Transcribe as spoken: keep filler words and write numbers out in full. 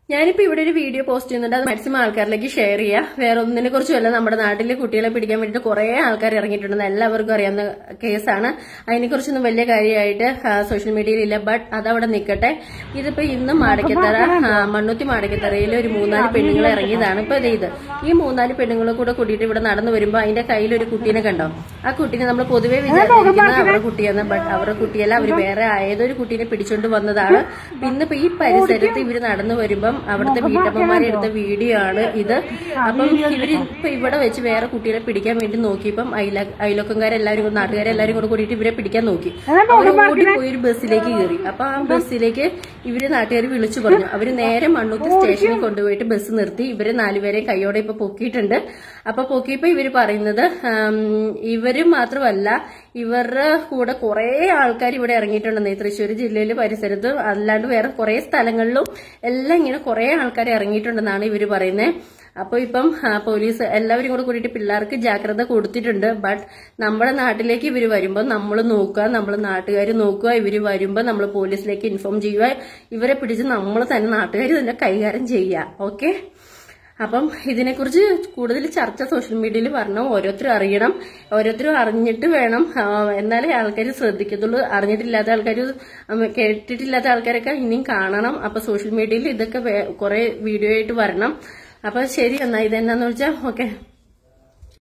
ഞാനിപ്പോ ഇവിടെ ഒരു വീഡിയോ പോസ്റ്റ് ചെയ്യുന്നുണ്ട്. അത് മാക്സിമം ആൾക്കാരിലേക്ക് ഷെയർ ചെയ്യുക. വേറെ ഒന്നിനെ കുറിച്ചുമല്ല, നമ്മുടെ നാട്ടിലെ കുട്ടികളെ പിടിക്കാൻ വേണ്ടിയിട്ട് കുറെ ആൾക്കാർ ഇറങ്ങിയിട്ടുണ്ടെന്ന് എല്ലാവർക്കും അറിയാവുന്ന കേസാണ്. അതിനെക്കുറിച്ചൊന്നും വലിയ കാര്യമായിട്ട് സോഷ്യൽ മീഡിയയിലില്ല. ബട്ട് അതവിടെ നിൽക്കട്ടെ. ഇതിപ്പോ ഇന്ന് മാടക്കത്തറ മണ്ണുത്തി മാടക്കത്തറയിൽ ഒരു മൂന്നാല് പെണ്ണുങ്ങൾ ഇറങ്ങിയതാണ്. ഇപ്പൊ ഇത് ഈ മൂന്നാല് പെണ്ണുങ്ങളെ കൂടെ കൂട്ടിയിട്ട് ഇവിടെ നടന്നു വരുമ്പോ അതിന്റെ കയ്യിൽ ഒരു കുട്ടീനെ കണ്ടോ? ആ കുട്ടീനെ നമ്മൾ പൊതുവെ വിചാരിച്ചിരിക്കുന്നത് അവരുടെ കുട്ടിയെന്ന്. ബട്ട് അവരുടെ കുട്ടിയല്ല, അവര് വേറെ ഏതൊരു കുട്ടീനെ പിടിച്ചോണ്ട് വന്നതാണ്. ഇന്നിപ്പോ ഈ പരിസരത്ത് ഇവര് നടന്നു വരുമ്പം അവിടുത്തെ വീട്ടമ്മമാരെ എടുത്ത വീഡിയോ ആണ് ഇത്. അപ്പം ഇവര് ഇപ്പൊ ഇവിടെ വെച്ച് വേറെ കുട്ടികളെ പിടിക്കാൻ വേണ്ടി നോക്കിയപ്പം അയല അയലോക്കംകാരെല്ലാരും നാട്ടുകാരെല്ലാരും കൂടെ കൂടിയിട്ട് ഇവരെ പിടിക്കാൻ നോക്കി. അവർ ഓടിപ്പോയി ഒരു ബസ്സിലേക്ക് കയറി. അപ്പൊ ആ ബസ്സിലേക്ക് ഇവര് നാട്ടുകാർ വിളിച്ചു പറഞ്ഞു. അവര് നേരെ മണ്ണുത്തി സ്റ്റേഷനിൽ കൊണ്ടുപോയിട്ട് ബസ് നിർത്തി. ഇവര് നാലുപേരെ കൈയോടെ ഇപ്പൊ പൊക്കിയിട്ടുണ്ട്. അപ്പൊ പൊക്കിയപ്പോ ഇവര് പറയുന്നത് ഇവര് മാത്രമല്ല, ഇവരുടെ കൂടെ കുറെ ആൾക്കാർ ഇവിടെ ഇറങ്ങിയിട്ടുണ്ടെന്ന്. തൃശ്ശൂർ ജില്ലയില് പരിസരത്ത് അല്ലാണ്ട് വേറെ കുറെ സ്ഥലങ്ങളിലും എല്ലാം ഇങ്ങനെ കുറെ ആൾക്കാർ ഇറങ്ങിയിട്ടുണ്ടെന്നാണ് ഇവര് പറയുന്നത്. അപ്പൊ ഇപ്പം പോലീസ് എല്ലാവരും കൂടെ കൂടിയിട്ട് പിള്ളേർക്ക് ജാഗ്രത കൊടുത്തിട്ടുണ്ട്. ബട്ട് നമ്മുടെ നാട്ടിലേക്ക് ഇവര് വരുമ്പോ നമ്മൾ നോക്കുക, നമ്മൾ നാട്ടുകാർ നോക്കുക. ഇവര് വരുമ്പോ നമ്മൾ പോലീസിലേക്ക് ഇൻഫോം ചെയ്യുക. ഇവരെ പിടിച്ച് നമ്മൾ തന്നെ നാട്ടുകാർ തന്നെ കൈകാര്യം ചെയ്യുക. ഓക്കെ, അപ്പം ഇതിനെക്കുറിച്ച് കൂടുതൽ ചർച്ച സോഷ്യൽ മീഡിയയിൽ വരണം. ഓരോരുത്തരും അറിയണം, ഓരോരുത്തരും അറിഞ്ഞിട്ട് വേണം, എന്നാലേ ആൾക്കാർ ശ്രദ്ധിക്കത്തുള്ളൂ. അറിഞ്ഞിട്ടില്ലാത്ത ആൾക്കാർ, കേട്ടിട്ടില്ലാത്ത ആൾക്കാരൊക്കെ ഇനിയും കാണണം. അപ്പൊ സോഷ്യൽ മീഡിയയിൽ ഇതൊക്കെ കുറെ വീഡിയോ ആയിട്ട് വരണം. അപ്പൊ ശരി, എന്നാ ഇതെന്നാന്ന് വെച്ചാൽ ഓക്കെ.